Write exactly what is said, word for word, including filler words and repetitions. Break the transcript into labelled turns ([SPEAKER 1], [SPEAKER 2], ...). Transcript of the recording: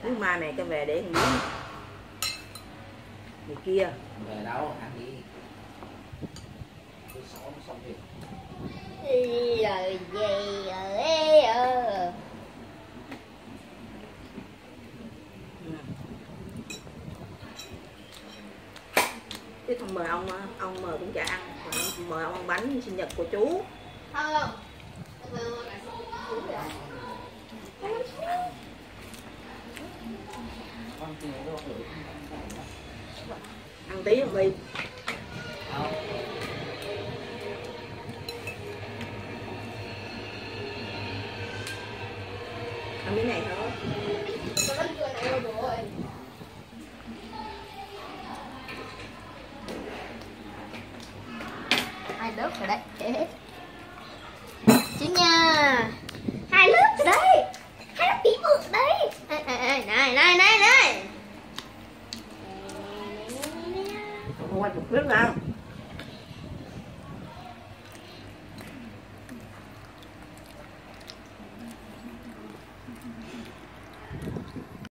[SPEAKER 1] Thứ mai mẹ cho về để ăn miếng. Người kia.
[SPEAKER 2] Về đâu ăn đi. Tôi xỏ nó xong việc.
[SPEAKER 3] Rồi gì rồi.
[SPEAKER 1] Chứ không mời ông, ông mời cũng chả ăn, mời ông ăn bánh sinh nhật của chú.
[SPEAKER 3] Không.
[SPEAKER 1] Ăn tí không đi. Ăn miếng này thôi.
[SPEAKER 3] Hai lớp rồi đấy. Chứ nha. Hai lớp rồi đấy. Hai lớp tí mực đấy. Này này này này này.
[SPEAKER 1] Không qua chục nước nào.